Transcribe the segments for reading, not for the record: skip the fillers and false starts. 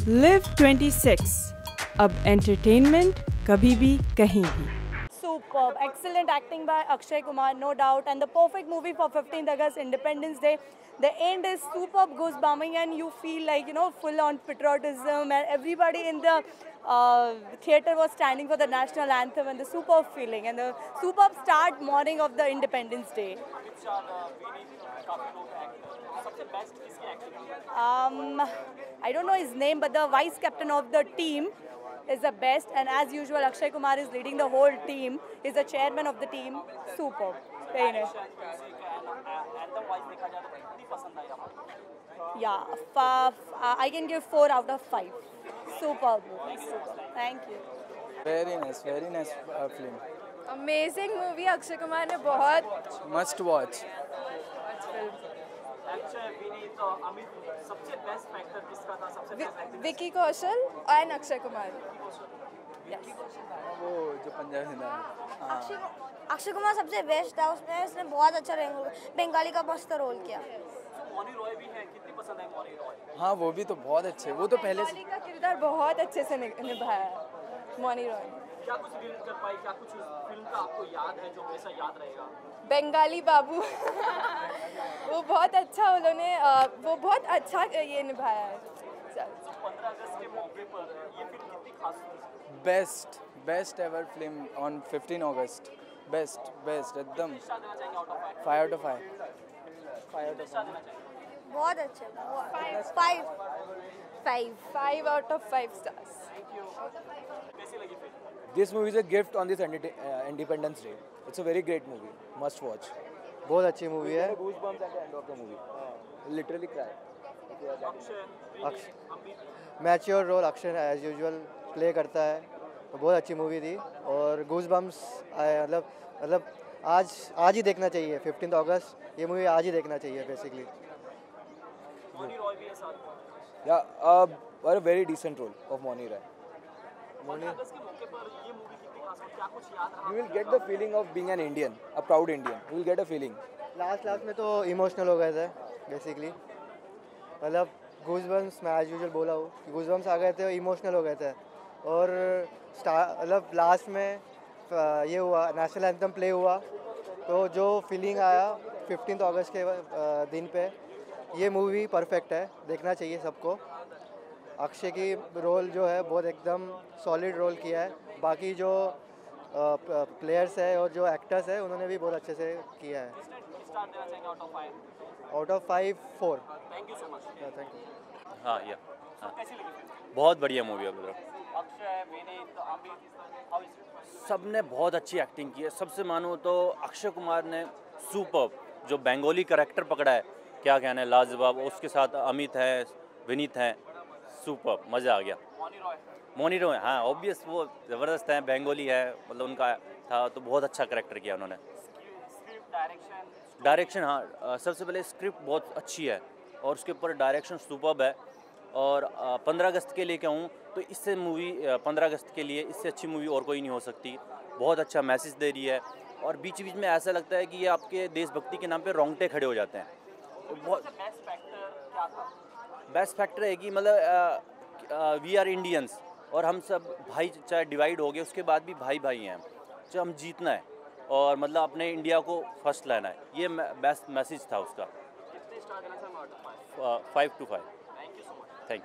Live 26. अब entertainment कभी भी कहीं भी. Superb, excellent acting by Akshay Kumar, no doubt, and the perfect movie for 15th August, Independence Day. The end is superb, goose-bumping, and you feel like, full-on patriotism, and everybody in the theatre was standing for the national anthem, and the superb feeling, and the superb start morning of the Independence Day. I don't know his name, but the vice captain of the team is the best, and as usual Akshay Kumar is leading the whole team. He's the chairman of the team. Superb. Very nice. Yeah, I can give 4 out of 5. Superb movie. Superb. Thank you. Very nice film. Amazing movie. Akshay Kumar ने बहुत Must watch. Vicky Kaushal और अक्षय कुमार. वो जो पंजाबी है. अक्षय कुमार सबसे best था उसमें. उसने बहुत अच्छा बंगाली का मस्त रोल किया. हाँ वो भी तो बहुत अच्छे. वो तो पहले बंगाली का किरदार बहुत अच्छे से निभाया मौनी रॉय. क्या कुछ रिलेट कर पाई, क्या कुछ फिल्म का आपको याद है जो हमेशा याद रहेगा? बंगाली बाबू वो बहुत अच्छा उन्होंने वो बहुत अच्छा ये निभाया है. 15 अगस्त के मौके पर ये फिल्म कितनी खास है? Best ever film on 15 August. Best एकदम 5 आउट ऑफ 5. बहुत अच्छे. 5 out of 5 stars. कैसी लगी film? This movie is a gift on this Independence Day. It's a very great movie. Must watch. बहुत अच्छी मूवी है. Goosebumps at the end of the movie. Literally cry. Mature role Akshay as usual play करता है. तो बहुत अच्छी movie थी और गूजबम्स आए. मतलब आज ही देखना चाहिए. 15 अगस्त ये मूवी आज ही देखना चाहिए बेसिकली. मौनी रॉय भी है साथ. Yeah, a very decent role of Moni Rai. 15 अगस्त के मौके पर ये मूवी कितनी खास है? क्या कुछ याद रहा? You will get the feeling of being an Indian, a proud Indian. You will get a feeling. Last में तो इमोशनल हो गए थे बेसिकली. मतलब गूजबम्स मैं एज यूजुअल बोला हूँ. गूजबम्स आ गए थे और इमोशनल हो गए थे. और मतलब लास्ट में ये हुआ नेशनल एंथम प्ले हुआ तो जो फीलिंग आया 15 अगस्त के दिन पे, ये मूवी परफेक्ट है. देखना चाहिए सबको. अक्षय की रोल जो है बहुत एकदम सॉलिड रोल किया है. बाकी जो प्लेयर्स है और जो एक्टर्स है उन्होंने भी बहुत अच्छे से किया है. Out of 5 4. Thank you so much. Thank you. हाँ बहुत बढ़िया मूवी है. अक्षय, विनीत, अमित, सब ने बहुत अच्छी एक्टिंग की है. सबसे मानो तो अक्षय कुमार ने सुपर्ब जो बंगाली कैरेक्टर पकड़ा है, क्या कहना है, लाजवाब. उसके साथ अमित है, विनीत हैं. सुपर्ब, मज़ा आ गया. मौनी रॉय हाँ ऑब्वियस वो ज़बरदस्त है. बंगाली है, मतलब उनका था तो बहुत अच्छा कैरेक्टर किया उन्होंने. डायरेक्शन हाँ सबसे पहले स्क्रिप्ट बहुत अच्छी है और उसके ऊपर डायरेक्शन सुपर्ब है. और 15 अगस्त के लिए कहूँ तो इससे मूवी 15 अगस्त के लिए इससे अच्छी मूवी और कोई नहीं हो सकती. बहुत अच्छा मैसेज दे रही है और बीच बीच में ऐसा लगता है कि ये आपके देशभक्ति के नाम पे रोंगटे खड़े हो जाते हैं. बहुत बेस्ट फैक्टर है कि मतलब वी आर इंडियंस और हम सब भाई, चाहे डिवाइड हो गए उसके बाद भी भाई हैं. जो हम जीतना है और मतलब अपने इंडिया को फर्स्ट लाना है. ये बेस्ट मैसेज था उसका. 5 to 5. Thank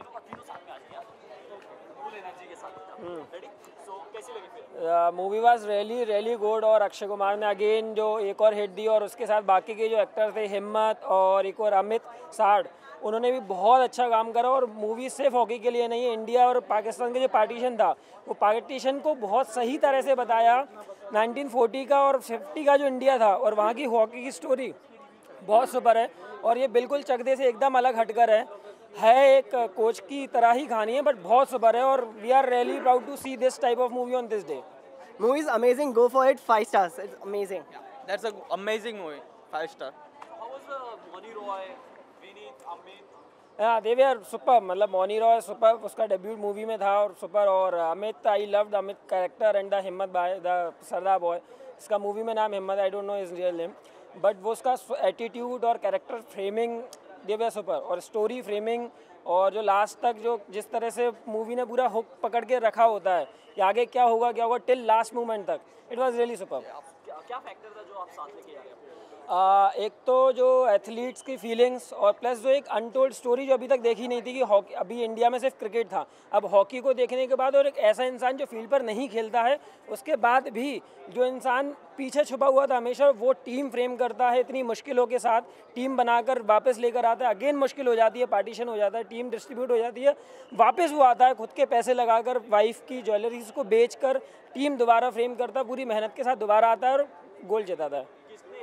you. Movie was really good. और अक्षय कुमार ने अगेन जो एक और हिट दी और उसके साथ बाकी के जो एक्टर थे हिम्मत और एक और अमित साड़, उन्होंने भी बहुत अच्छा काम करा. और मूवी सिर्फ हॉकी के लिए नहीं है. इंडिया और पाकिस्तान का जो पार्टीशन था वो पार्टीशन को बहुत सही तरह से बताया. 1940 का और 50 का जो इंडिया था और वहाँ की हॉकी की स्टोरी बहुत सुपर है. और ये बिल्कुल चकदे से एकदम अलग हटकर है एक कोच की तरह ही कहानी है बट बहुत सुपर है. और we are really proud to see this type of movie on this day. Movie is amazing. Go for it. 5 stars. It's amazing. That's an amazing movie. 5 star. How was Moni Roy, Vineet, Amit? They way are super. मतलब Mouni Roy super, उसका debut movie में था और super. और Amit, I loved Amit character and the हिम्मत by the Sardar boy. इसका movie में नाम हिम्मत, I don't know his real name, but वो उसका एटीट्यूड और कैरेक्टर फ्रेमिंग दे वे सुपर. और स्टोरी फ्रेमिंग और जो लास्ट तक जो जिस तरह से मूवी ने पूरा हुक पकड़ के रखा होता है कि आगे क्या होगा टिल लास्ट मोमेंट तक, इट वाज रियली सुपर्ब। क्या फैक्टर था जो आप साथ लेके आ रहे हैं? एक तो जो एथलीट्स की फीलिंग्स और प्लस जो एक अनटोल्ड स्टोरी जो अभी तक देखी नहीं थी कि हॉकी, अभी इंडिया में सिर्फ क्रिकेट था, अब हॉकी को देखने के बाद और एक ऐसा इंसान जो फील्ड पर नहीं खेलता है उसके बाद भी जो इंसान पीछे छुपा हुआ था हमेशा, वो टीम फ्रेम करता है इतनी मुश्किलों के साथ, टीम बनाकर वापस लेकर आता है, अगेन मुश्किल हो जाती है, पार्टीशन हो जाता है, टीम डिस्ट्रीब्यूट हो जाती है, वापस वो आता है खुद के पैसे लगाकर, वाइफ की ज्वेलरीज को बेचकर टीम दोबारा फ्रेम करता है, पूरी मेहनत के साथ दोबारा आता है और गोल जिताता है।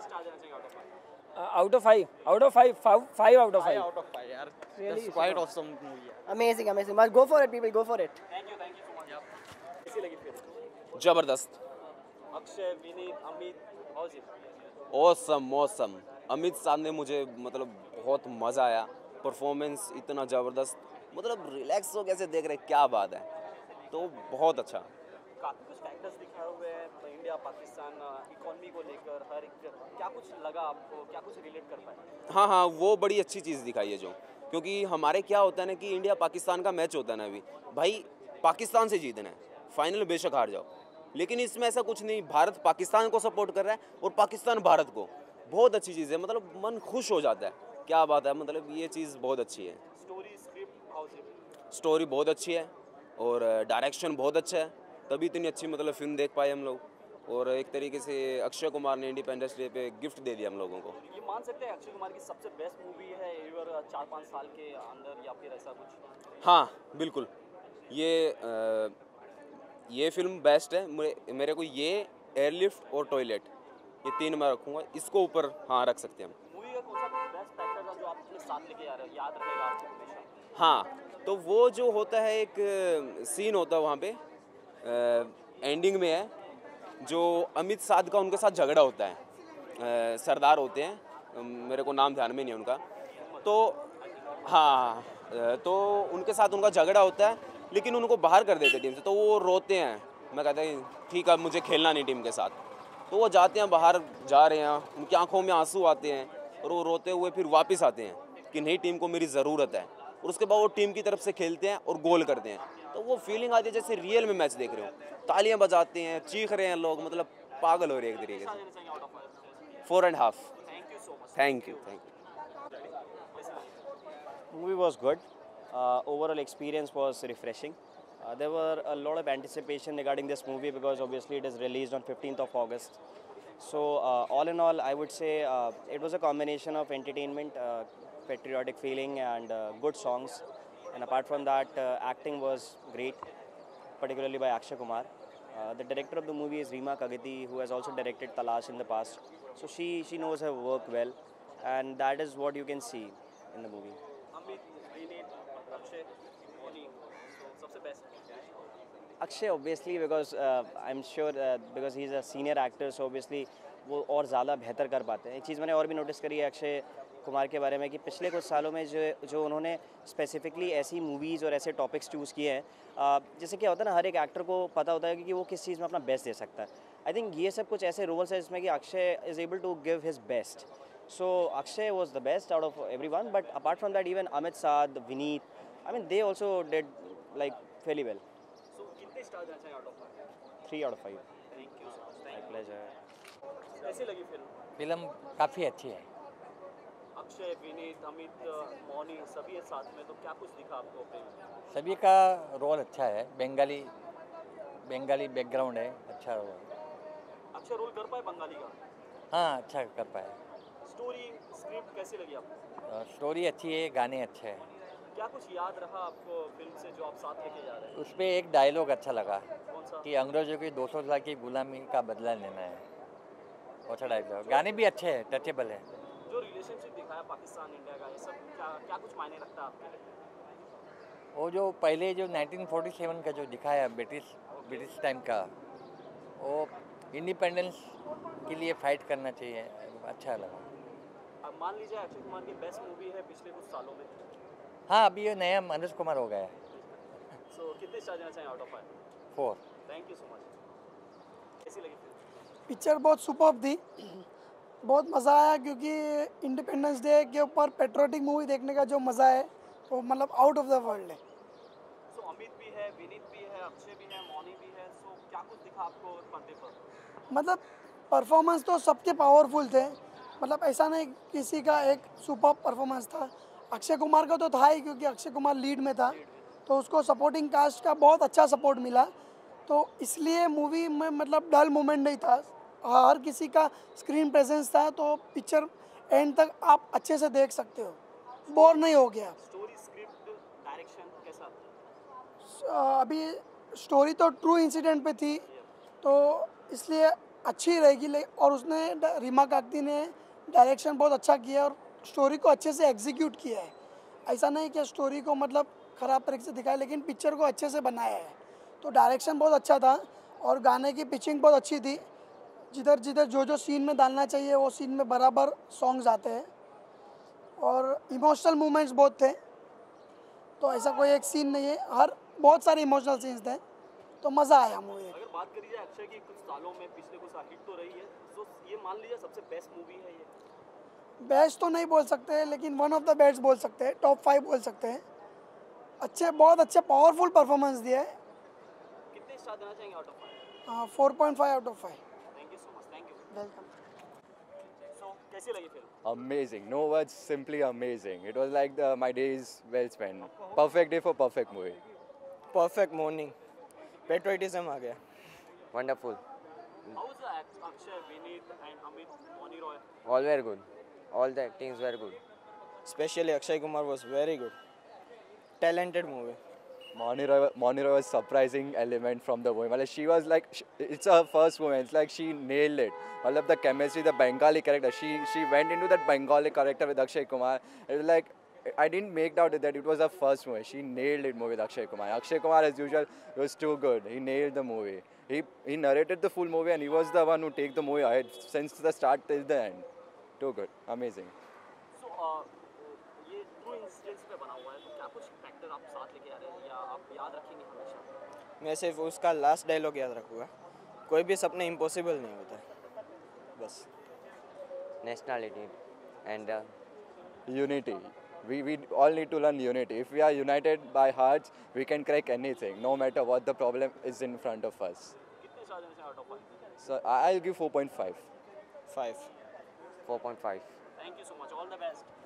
Out of 5 out of 5 5 out of 5 out of 5 यार, that's quite awesome movie यार। Amazing, amazing. Must go for it, people. Go for it. Thank you so much। कैसी लगी फिल्म? जबरदस्त। Akshay, Vineet, Amit, how is it? Awesome. Amit साहब ने मुझे मतलब बहुत मज़ा आया, परफॉर्मेंस इतना ज़बरदस्त, मतलब रिलैक्स हो कैसे देख रहे, क्या बात है, तो बहुत अच्छा। काफी कुछ फैक्टर्स दिखाए हुए हैं तो इंडिया पाकिस्तान इकोनॉमी को लेकर, हर एक क्या कुछ लगा आपको, क्या कुछ रिलेट कर पाए? हाँ, वो बड़ी अच्छी चीज़ दिखाई है जो, क्योंकि हमारे क्या होता है ना कि इंडिया पाकिस्तान का मैच होता है ना, अभी भाई पाकिस्तान से जीतना है, फाइनल बेशक हार जाओ, लेकिन इसमें ऐसा कुछ नहीं, भारत पाकिस्तान को सपोर्ट कर रहा है और पाकिस्तान भारत को, बहुत अच्छी चीज़ है, मतलब मन खुश हो जाता है, क्या बात है, मतलब ये चीज़ बहुत अच्छी है। Story, script, how is it? Story बहुत अच्छी है और डायरेक्शन बहुत अच्छा है, तभी इतनी अच्छी मतलब फिल्म देख पाए हम लोग, और एक तरीके से अक्षय कुमार ने इंडिपेंडेंस डे पे गिफ्ट दे दिया हम लोगों को। ये मान सकते हैं अक्षय कुमार की सबसे बेस्ट मूवी है एवर 4-5 साल के अंदर, या फिर ऐसा कुछ? हाँ बिल्कुल, ये फिल्म बेस्ट है, मेरे को ये एयरलिफ्ट और टॉयलेट, ये 3 मैं रखूँगा, इसको ऊपर हाँ रख सकते हैं हम। मूवी का कौन सा बेस्ट फैक्टर था जो आप अपने साथ लेके आ रहे हो, याद रहेगा आपको हमेशा? हाँ, तो वो जो होता है एक सीन होता है वहाँ पे एंडिंग में है, जो अमित साध का उनके साथ झगड़ा होता है, सरदार होते हैं, मेरे को नाम ध्यान में नहीं है उनका, तो हाँ, तो उनके साथ उनका झगड़ा होता है, लेकिन उनको बाहर कर देते टीम से, तो वो रोते हैं, मैं कहता हूँ ठीक है मुझे खेलना नहीं टीम के साथ, तो वो जाते हैं बाहर, जा रहे हैं, उनकी आंखों में आंसू आते हैं और वो रोते हुए फिर वापस आते हैं कि नहीं टीम को मेरी ज़रूरत है, और उसके बाद वो टीम की तरफ से खेलते हैं और गोल करते हैं, तो वो फीलिंग आती है जैसे रियल में मैच देख रहे हो, तालियां बजाते हैं, चीख रहे हैं लोग, मतलब पागल हो रहे हैं एक तरीके से। 4.5। Thank you. Movie was good. Overall experience was refreshing. There were a lot of anticipation regarding this movie because obviously it is released on 15th of August. So all in all, I would say it was a combination of entertainment, patriotic feeling and good songs. And apart from that, acting was great, particularly by Akshay Kumar. The director of the movie is Reema Kagati, who has also directed Talash in the past. So she knows her work well, and that is what you can see in the movie. Amit, Vineet, Akshay, Moni, so सबसे best? Akshay obviously because I'm sure because he's a senior actor, so obviously वो और ज़्यादा बेहतर कर पाते हैं। एक चीज़ मैंने और भी नोटिस करी है अक्षय कुमार के बारे में कि पिछले कुछ सालों में जो उन्होंने स्पेसिफिकली ऐसी मूवीज़ और ऐसे टॉपिक्स चूज़ किए हैं, जैसे क्या होता है ना, हर एक एक्टर को पता होता है कि वो किस चीज़ में अपना बेस्ट दे सकता है। आई थिंक ये सब कुछ ऐसे रोल्स हैं जिसमें कि Akshay is able to give his best, so Akshay was the best out of everyone, but apart from that even Amit Sadh, Vineet, I mean they also did like fairly well. So कितने स्टार देना चाहिए out of 5? 3 out of 5। Thank you so much. My pleasure. कैसी लगी film? Film काफ़ी अच्छी है। अक्षय, विनीत, अमित, मौनी सभी है साथ में, तो क्या कुछ दिखा आपको फिल्म? सभी का रोल अच्छा है, बंगाली बैकग्राउंड है, अच्छा रोल। अक्षय रोल कर पाए बंगाली का? हाँ, अच्छा कर पाए। स्टोरी, स्क्रिप्ट कैसी लगी आपको? स्टोरी अच्छी है, गाने अच्छे हैं। क्या कुछ याद रहा आपको फिल्म से जो आप साथ लेके जा रहे हैं? उसमें एक डायलॉग अच्छा लगा कौन सा? कि अंग्रेजों की 200 साल की गुलामी का बदला लेना है, अच्छा डायलॉग। गाने भी अच्छे हैं, टचेबल है। जो रिलेशनशिप दिखाया पाकिस्तान इंडिया का, ये सब क्या कुछ मायने रखता है आपके लिए? वो जो पहले जो 1947 का जो दिखाया ब्रिटिश टाइम का, वो इंडिपेंडेंस के लिए फाइट करना चाहिए, अच्छा लगा। अब मान लीजिए अक्षय कुमार की बेस्ट मूवी है पिछले कुछ सालों में। हाँ, अभी ये नया मनोज कुमार हो गया है। सो कितने स्टार देना चाहिए out of 5? 4। Thank you so much. कैसी लगी फिल्म? पिक्चर बहुत सुपर्ब थी, बहुत मज़ा आया, क्योंकि इंडिपेंडेंस डे के ऊपर पेट्रियोटिक मूवी देखने का जो मज़ा है वो मतलब आउट ऑफ द वर्ल्ड है। सो अमित भी है, विनीत भी है, अक्षय भी है, मौनी भी है, सो क्या कुछ दिखा आपको पर्दे पर? मतलब परफॉर्मेंस तो सबके पावरफुल थे, मतलब ऐसा नहीं किसी का एक सुपर परफॉर्मेंस था। अक्षय कुमार का तो था ही, क्योंकि अक्षय कुमार लीड में था, तो उसको सपोर्टिंग कास्ट का बहुत अच्छा सपोर्ट मिला, तो इसलिए मूवी में मतलब डल मोमेंट नहीं था, हर किसी का स्क्रीन प्रेजेंस था, तो पिक्चर एंड तक आप अच्छे से देख सकते हो, बोर नहीं हो गया। स्टोरी, स्क्रिप्ट, डायरेक्शन कैसा? अभी स्टोरी तो ट्रू इंसिडेंट पे थी, तो इसलिए अच्छी रहेगी, और उसने रीमा काकती ने डायरेक्शन बहुत अच्छा किया और स्टोरी को अच्छे से एग्जीक्यूट किया है। ऐसा नहीं कि स्टोरी को मतलब ख़राब तरीके से दिखाया, लेकिन पिक्चर को अच्छे से बनाया है, तो डायरेक्शन बहुत अच्छा था और गाने की पिचिंग बहुत अच्छी थी। जिधर जिधर जो सीन में डालना चाहिए वो सीन में बराबर सॉन्ग्स आते हैं, और इमोशनल मूवमेंट्स बहुत थे, तो ऐसा कोई एक सीन नहीं है, हर बहुत सारे इमोशनल सीन्स थे, तो मज़ा आया मूवी। अगर बात करी जाए अक्षय की कुछ सालों में, पिछले कुछ साल हिट तो रही है, तो ये मान लीजिए सबसे बेस्ट मूवी है ये? बेस्ट तो नहीं बोल सकते, लेकिन वन ऑफ द बेस्ट बोल सकते हैं, टॉप 5 बोल सकते हैं। अच्छे, बहुत अच्छे पावरफुल परफॉर्मेंस दिया है। कितने स्टार देना चाहेंगे out of 5? 4.5 out of 5। Thank you so much, thank you. Welcome. So कैसी लगी film? Amazing, no words, simply amazing. It was like my days well spent. Perfect day for perfect movie. Perfect morning. Patriotism आ गया. Wonderful. How was the Akshay, Vineet and Amit, Moni Roy? All were good. All the actings were good. Especially Akshay Kumar was very good. Talented movie. Moni Roy was surprising element from the movie. She was like, it's her first movie. It's like she nailed it. The chemistry, the Bengali character. She went into that Bengali character with Akshay Kumar. It was like, I didn't make out that it was her first movie. She nailed it movie with Akshay Kumar. Akshay Kumar, as usual, was too good. He nailed the movie. He narrated the full movie, and he was the one who take the movie ahead since the start till the end. Too good, amazing. So ये true incidents पे बना हुआ है, तो क्या कुछ factor आप साथ लेके आ रहे हैं या आप याद रखेंगे हमेशा? मैं सिर्फ उसका लास्ट डायलॉग याद रखूँगा, कोई भी सपने इम्पॉसिबल नहीं होता, बस। Nationality and unity. We all need to learn unity. If we are united by hearts, we can crack anything, no matter what the problem is in front of us. कितने star देना चाहेंगे out of 5? So I'll give 4.5. 5. 4.5. Thank you so much. All the best.